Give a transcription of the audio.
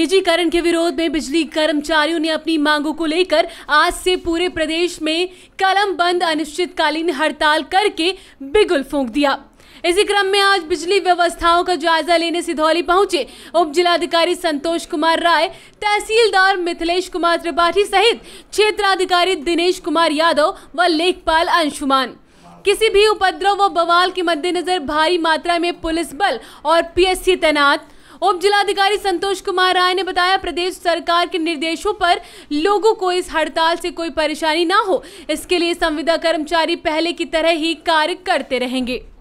निजीकरण के विरोध में बिजली कर्मचारियों ने अपनी मांगों को लेकर आज से पूरे प्रदेश में कलम बंद अनिश्चितकालीन हड़ताल करके बिगुल फूंक दिया। इसी क्रम में आज बिजली व्यवस्थाओं का जायजा लेने सिधौली पहुंचे उप जिलाधिकारी संतोष कुमार राय, तहसीलदार मिथिलेश कुमार त्रिपाठी सहित क्षेत्राधिकारी दिनेश कुमार यादव व लेखपाल अंशुमान। किसी भी उपद्रव व बवाल के मद्देनजर भारी मात्रा में पुलिस बल और पीएससी तैनात। उप जिलाधिकारी संतोष कुमार राय ने बताया, प्रदेश सरकार के निर्देशों पर लोगों को इस हड़ताल से कोई परेशानी ना हो, इसके लिए संविदा कर्मचारी पहले की तरह ही कार्य करते रहेंगे।